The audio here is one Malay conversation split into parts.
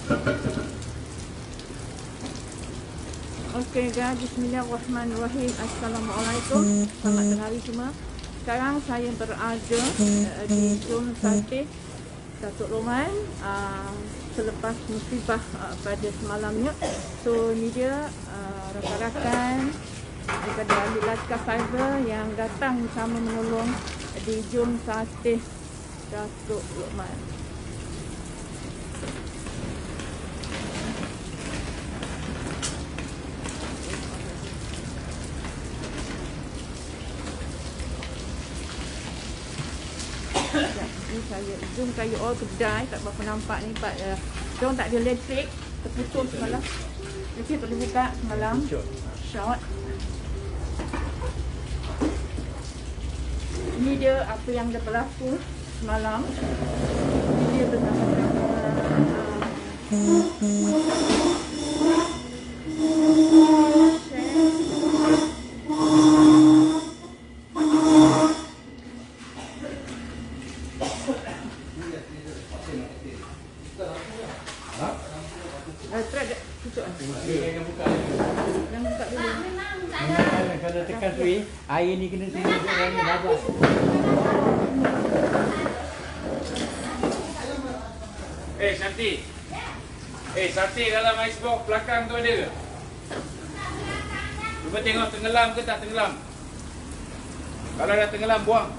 Okey guys, bismillahirrahmanirrahim. Assalamualaikum. Selamat tengah hari semua. Sekarang saya berada di Jom Sate Datuk Loman selepas musibah pada semalamnya. So ni dia rakan-rakan daripada ahli Laskar Cyber yang datang sama menolong di Jom Sate Datuk Loman. Ni saya zoom kayu all kedai, tak berapa nampak ni Pak. Diorang tak ada elektrik, terputus semalam. Elektrik tak boleh buka semalam. Short. Ini dia apa yang dah berlaku semalam. Ini dia bersama-sama kalau tekan sui, air ni kena sini orang ni babak. Shanti. Sate dalam icebox belakang tu ada ke? Cuba tengok tenggelam ke tak tenggelam. Kalau dah tenggelam, buang.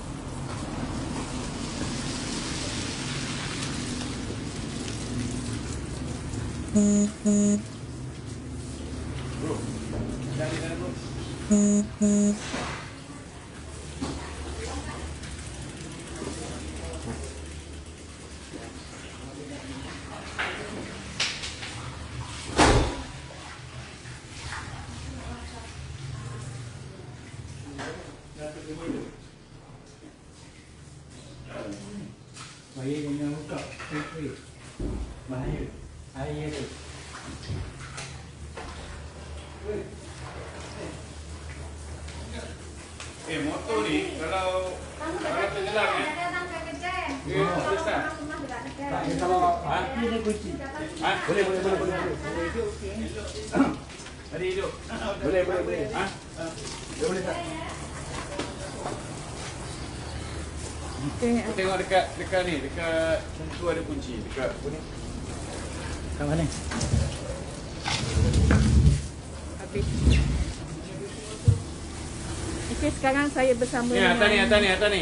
Bro, cari sana bro. Air jangan buka. Bahaya. Air tu. Motor ni kalau tenggelam ya. Besar. Kalau api dia kunci. Boleh. Tadi hidup. Boleh. Boleh tak? Okay. Tengok dekat ni, dekat tu ada kunci, dekat apa ni? Kat mana? Habis. Okey, sekarang saya bersama Ni atas ni.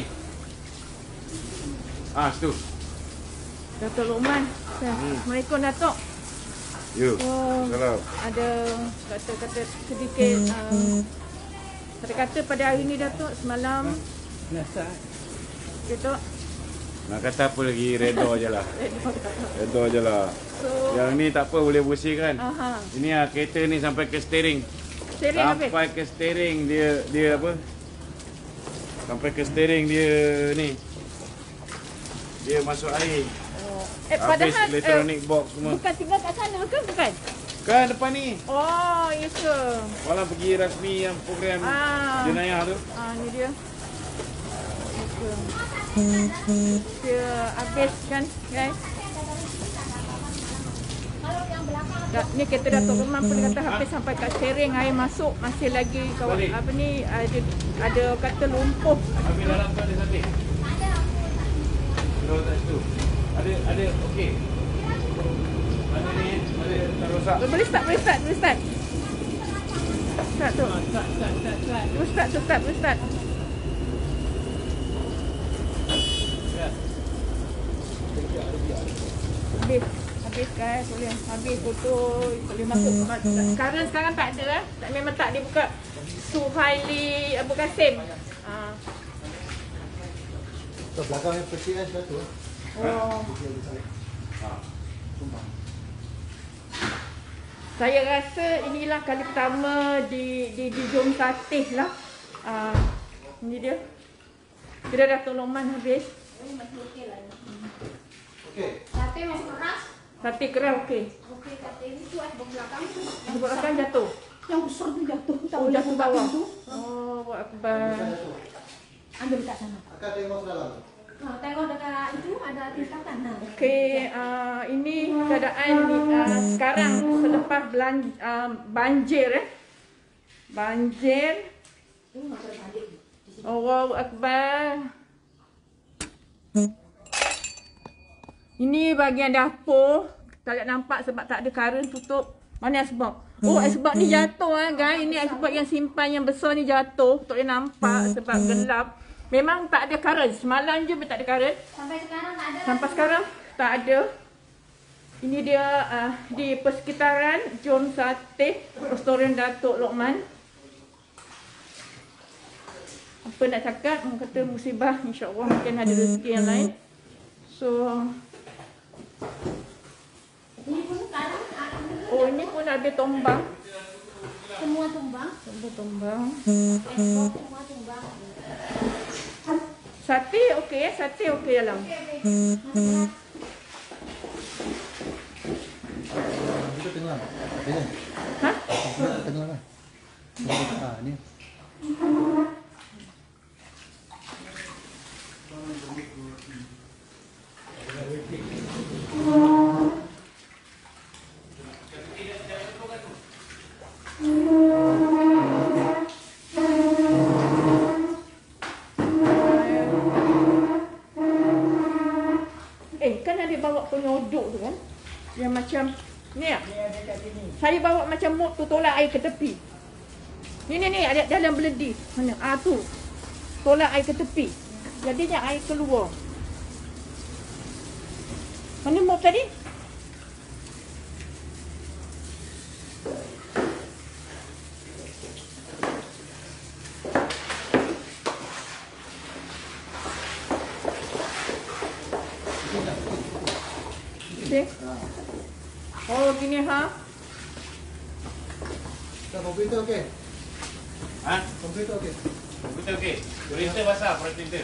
Situ. Datuk Loman. Assalamualaikum Datuk. Yo. Oh, Salam. ada kata-kata sedikit kata-kata pada hari ni Datuk semalam Biasa. Datuk. Nak kata apa lagi, redha je lah. Redha je lah. So, Yang ni tak apa, boleh bersihkan. aha. Ini kereta ni sampai ke steering. Steering habis. Sampai ke steering dia apa? Sampai ke steering dia ni. Dia masuk air. Oh. Habis Padahal electronic box semua. bukan tinggal kat sana ke bukan? Kan depan ni. Oh, ya ke? Walau pergi rasmi yang program jenayah tu. Ni dia. Ya ke? Dia habis kan guys. Ni kereta Datuk Loman pun kata habis sampai kat steering, air masuk, masih lagi kawan apa ni ada kata lumpuh. Habis dalam tu ada sate. Ada kat situ. Ada okey. Mana ni? Ada tak rosak. Boleh start. Start tu. Terus start. Habis guys, boleh habis foto, boleh masuk. Sekarang tak ada memang tak dia buka Suhaili Abu Kasim. Belakangnya peti kan satu. Oh. Saya rasa inilah kali pertama di Jom Sate lah. Ini dia. Kita dah Loman habis. Masih okey lah. Okey. Sate masih keras. Sate keras okey. Okey, sate ini tu ada belakang tu. Di belakang jatuh. Yang besar tu jatuh. Tak Oh, boleh jatuh buka bawah. pintu. Oh, buat akbar. Ambil kat sana. Akan tengok dalam. Tengok dekat itu ada tingkatan. Nah. Okey, ini keadaan sekarang selepas banjir banjir. Allahu Akbar. Ini bahagian dapur. Tak nampak sebab tak ada karen tutup. Mana asbak? Oh, asbak ni jatuh guys. Ini asbak yang simpan yang besar ni jatuh. Tak boleh nampak sebab gelap. Memang tak ada karen. Semalam je tak ada karen. Sampai sekarang tak ada. Sampai sekarang tak ada. Ini dia di persekitaran Jom Sateh, restoran Datuk Lokman. Apa nak cakap? Orang kata musibah, insya-Allah mungkin ada rezeki yang lain. So Ini pun sekarang ini pun habis tumbang. semua tumbang. Semua tumbang. Ekspor semua tumbang. Sate okey sate okey dalam. Itu tengah. Tengah. Ha? Tengah lah. Ni. Kan ada bawa penyodok tu kan. Yang macam ni ah. Saya bawa macam mop tu tolak air ke tepi. Ni ada dalam beledi. Mana? Tu. Tolak air ke tepi. Jadinya air keluar. Mana mop tadi? Okay. Oh gini ha. Komputer okey. Ha? Komputer okey. Komputer okey. Printer basah, printer.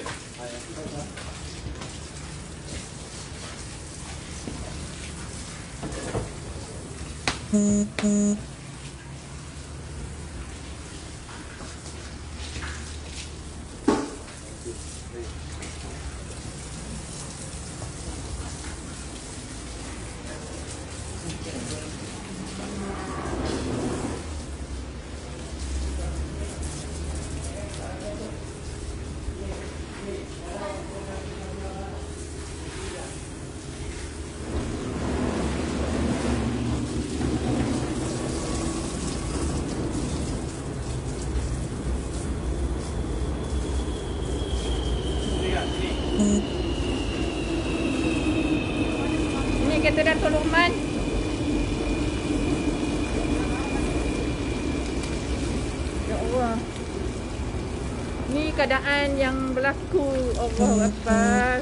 Ini kereta Datuk Lokman. Ya Allah. Ni keadaan yang berlaku. Allahu Akbar.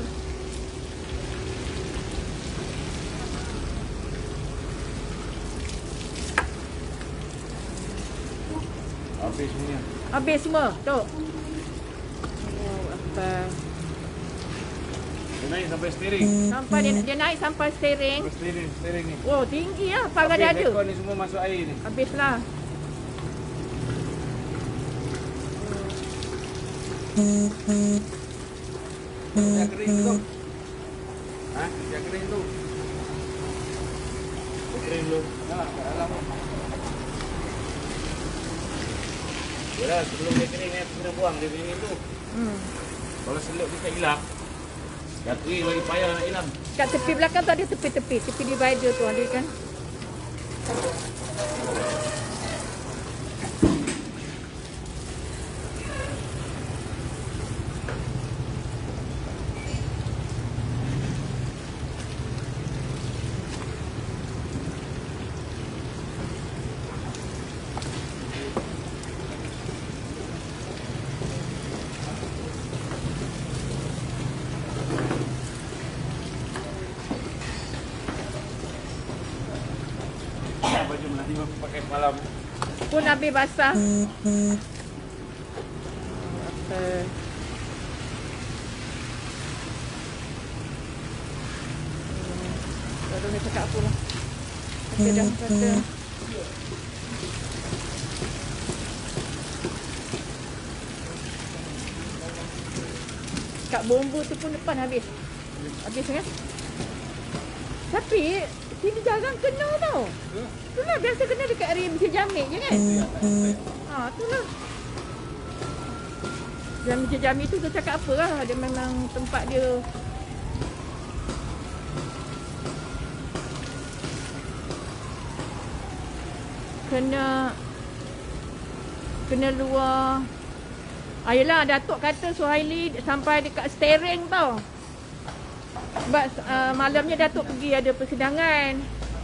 Habis semuanya. Habis semua. Tu. Allahu Akbar. Dia naik sampai steering. Sampai dia naik sampai steering. Sampai steering ni. Oh, tinggi lah. Pagar dia ada. Aircon ni semua masuk air ni. Habislah. Dah kering tu. Ha? Dah kering tu. Kering dulu. Dah, kat dalam. Yalah, sebelum dia kering ni, aku kena buang dia punya ni tu. Kalau selip kita hilang, jatuh lagi payah nak hilang. Kat tepi belakang tu ada tepi-tepi. Tepi divider tu ada kan. Baju nanti aku pakai semalam. Pun habis basah. Apa? Baru ni cakap apa lah. Kata dah kata. Kat Bombo tu pun depan habis. Habis kan? Tapi sini jarang kena tau. Itulah biasa kena dekat area Mesir Jamik je kan? Itulah. Dan Mesir Jamik tu dia cakap apa lah. Dia memang tempat dia. Kena luar. Yelah, Datuk kata Suhaili sampai dekat steering tau. Sebab malamnya Datuk pergi ada persidangan.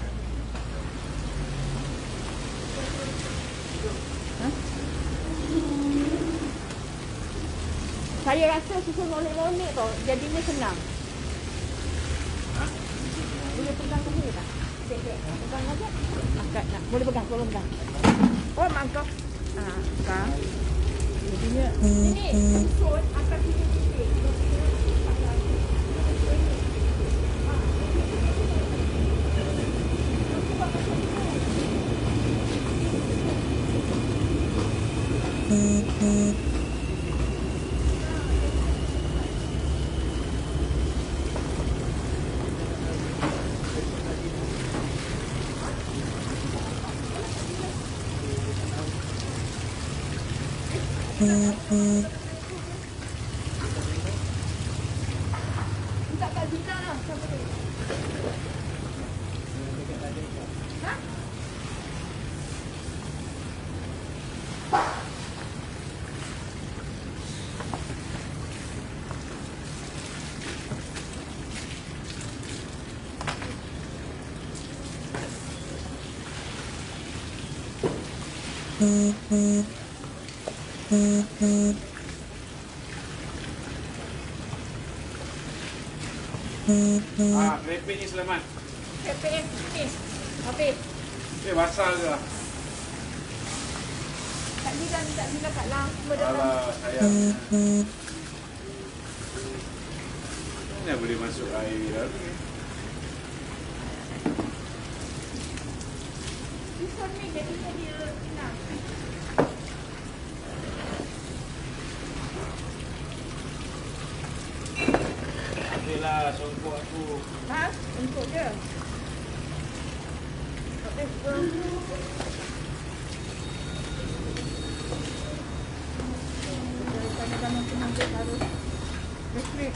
Saya rasa susun molek-molek tau. Jadinya senang. Boleh pegang ke sini tak? Pegang aja. Angkat nak. Boleh pegang, tolong pegang. Oh, mangkok. Pegang. Jadinya ini susun akan titik-titik. Minta Kak Zina lah. Siapa tu? Ha? Kerepek ni selamat. Kerepek ni. Habis. Basah ke lah. Kak Zina minta Zina kat Lang. Alah, sayang. Mana boleh masuk air dah ni? Susun ni jadinya dia senang. Adalah songkok aku. Untuk je. Habis pun. Kadang-kadang senang dia harus listrik.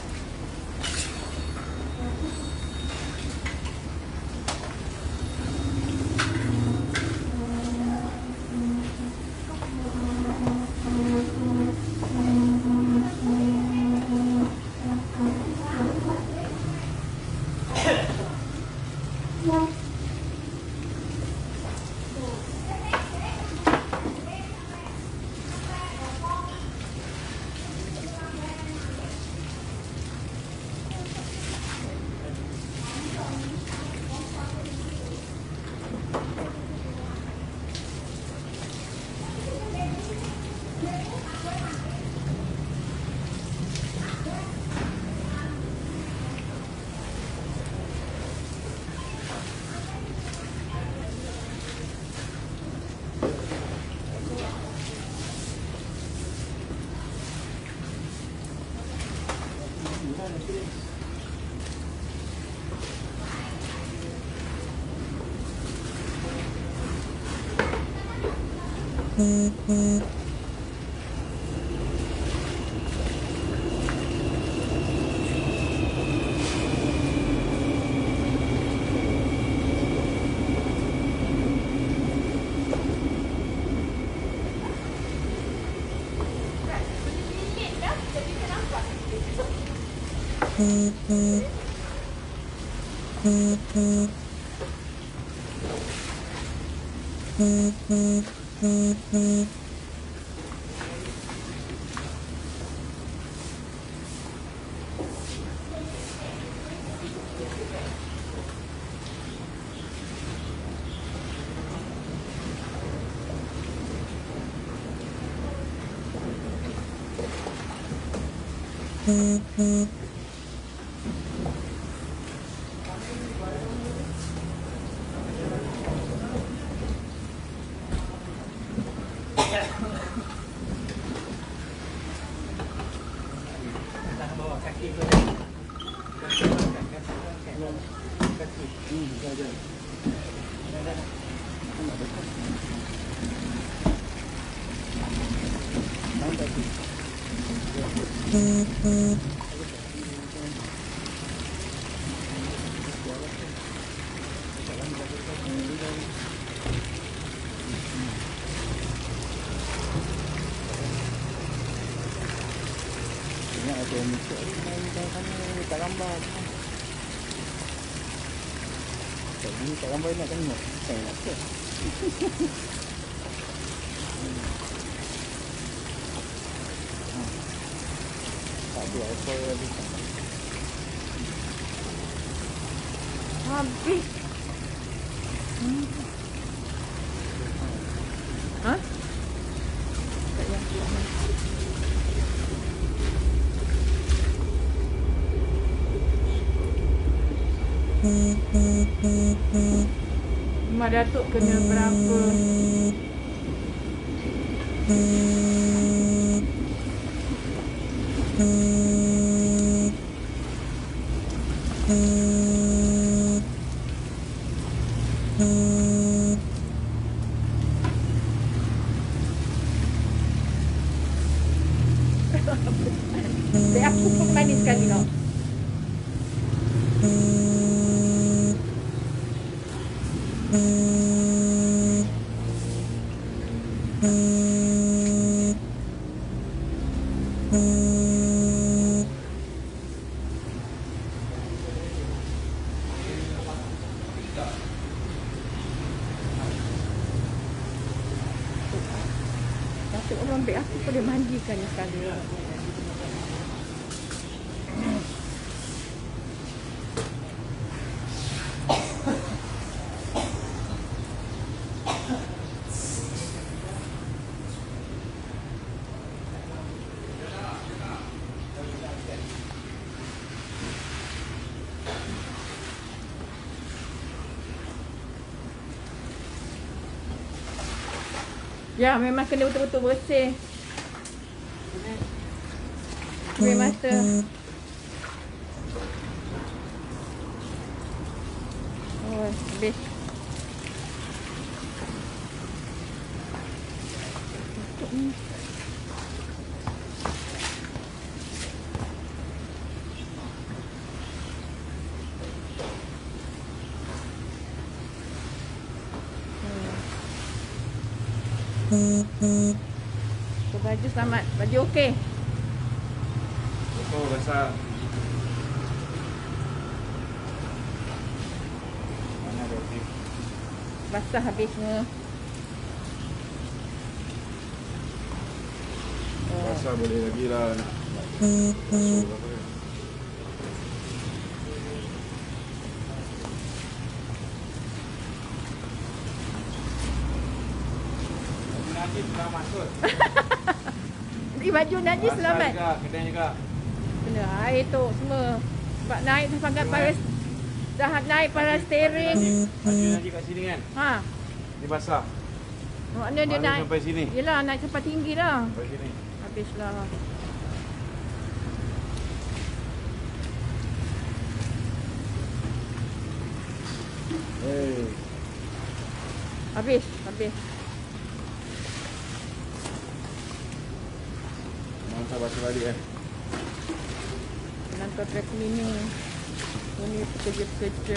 Ingat ada yang mikir ni main kamu tak gambar. Tak ni tak gambar nak tengok. Saya nak ke. Tak ada apa lagi. Habis. Ha? Tak yang Mak Datuk kena berapa? Aku pun manis sekali tau. Datuk orang ambil aku boleh mandikan sekali. Ya, memang kena betul-betul bersih. Kuih mata. Oh, habis. So, baju selamat. Baju okey. Betul basah. Mana ada tip? Basah habis semua. Basah boleh lagi lah nak. Basuh apa dia? Najis selamat kot. Baju najis Basah selamat. juga, kedai juga. Kena air tu semua. Sebab naik tu sangat paras. Dah naik paras steering. Baju najis kat sini kan? Ha. Ni basah. Makna dia Mana naik. sampai sini? Yelah, naik sampai tinggi dah. Sampai sini. Habislah. Hey. Habis. Mantap basuh balik eh. Penangkap dry cleaning. Ini pekerja-pekerja.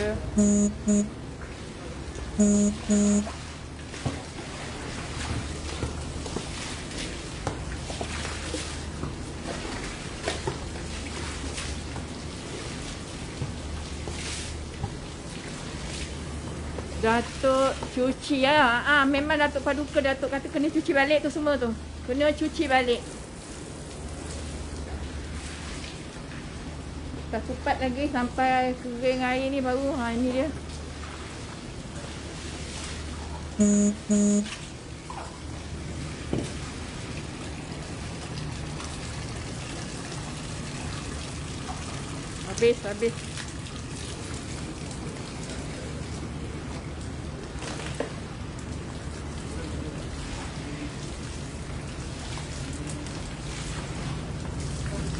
Datuk cuci lah. Memang Datuk Paduka Datuk kata kena cuci balik tu semua tu. Kena cuci balik. Tak cepat lagi sampai kering air ni baru. Ini dia. Habis.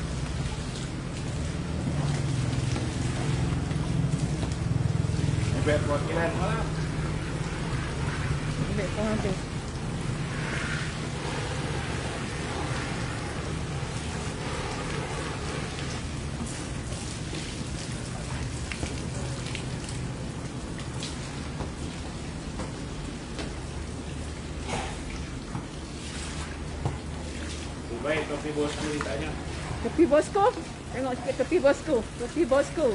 Beg Biar perwakilan malah. Ambil pohon tu. Baik, topi bosku ditanya. Tepi bosku. Tengok sikit tepi bosku. Tepi bosku.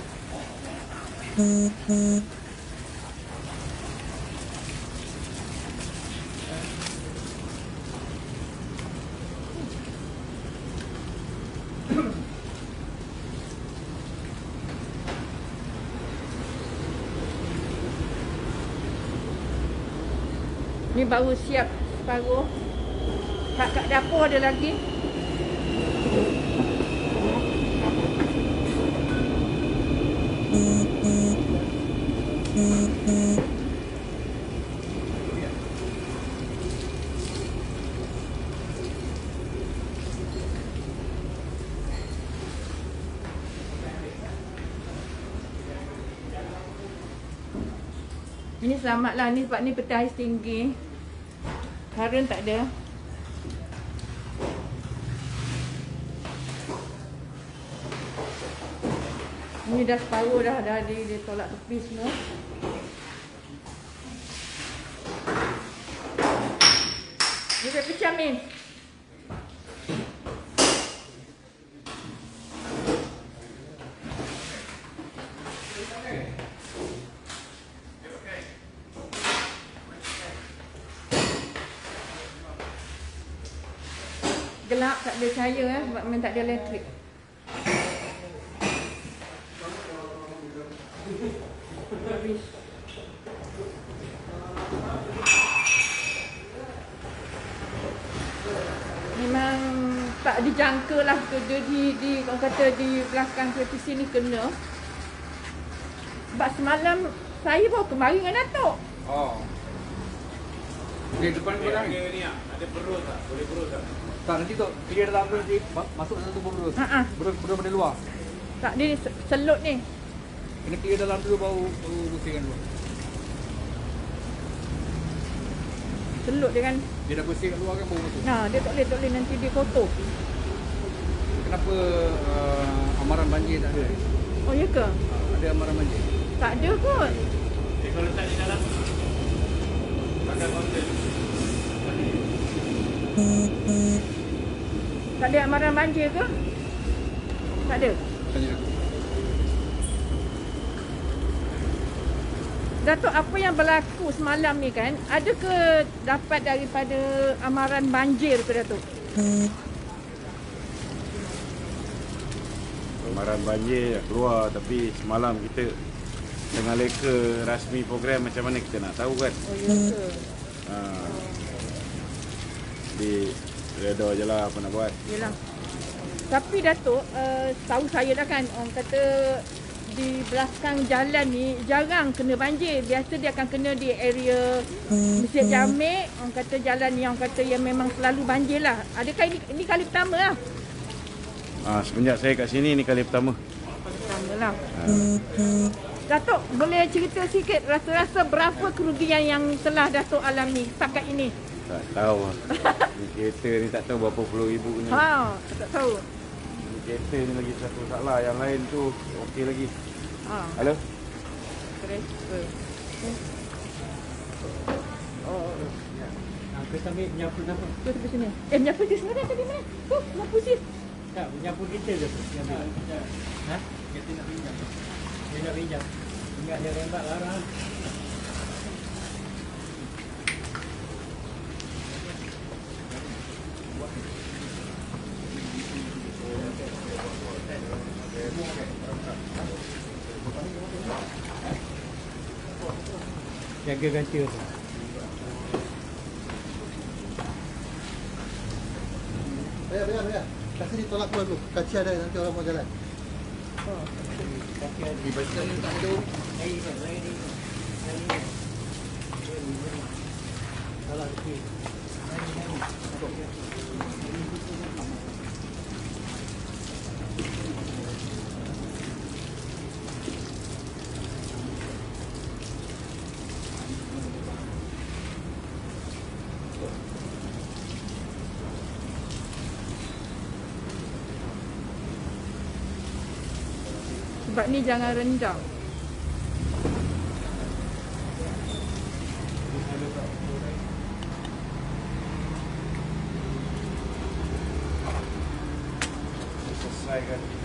Ni baru siap separuh. Kat dapur ada lagi. Ini selamatlah ni sebab ni peti ais tinggi. Harun tak ada. Ni dah separuh dah dia tolak tepi semua. Ni saya pecah ni. Gelap, tak ada cahaya sebab memang tak ada elektrik. Habis. Memang tak dijangka lah kerja di orang kata di belakang kereta sini kena. Sebab semalam saya baru kemari dengan Datuk. Oh. Di depan kau ni. Ni ada perut tak? Boleh perut tak? Tak, nanti tu clear dalam tu nanti masuk dalam tubuh berus. Ha-ha. Berus dari luar. Tak, dia selut ni. Kena clear dalam dulu baru bersihkan dulu. Selut dia kan. Dia dah bersih kat luar kan baru masuk. Nah, dia tak boleh nanti dia kotor. Kenapa amaran banjir tak ada? Oh, ya ke? Ada amaran banjir. Tak ada kot. Kalau letak di dalam pakai konten. Tak ada amaran banjir ke? Tak ada. Tanya aku. Datuk, apa yang berlaku semalam ni kan, ada ke dapat daripada amaran banjir ke Datuk? Amaran banjir keluar, tapi semalam kita tengah leka rasmi program macam mana kita nak tahu kan. Oh, ya ke? Jadi reda je lah apa nak buat. Yelah. Tapi Datuk, tahu saya dah kan, orang kata di belakang jalan ni jarang kena banjir. Biasa dia akan kena di area Mesir Jamek. Orang kata jalan ni orang kata yang memang selalu banjir lah. Adakah ini kali pertama lah? Semenjak saya kat sini ni kali pertama. Pertama lah. Datuk, boleh cerita sikit rasa-rasa berapa kerugian yang telah Datuk alami setakat ini? Tak tahu lah. Ni kereta ni tak tahu berapa puluh ribu ni. Ha, tak tahu. Ni kereta ni lagi satu salah, yang lain tu okey lagi. Ha, Halo? kereta. Oh, Kita ambil penyapu. tu sampai sini. Menyapu di sana tadi mana? Tu, menyapu sini. Tak, penyapu kita je. Ha? Kita nak pinjam. Dia nak pinjam. Ingat dia rembat larang. Jaga ganti tu. Biar. Kasih ditolak keluar dulu. Kaci ada nanti orang mau jalan. Di basikal ni tak ada. Salah sikit. Tempat ni jangan rendam. Selesaikan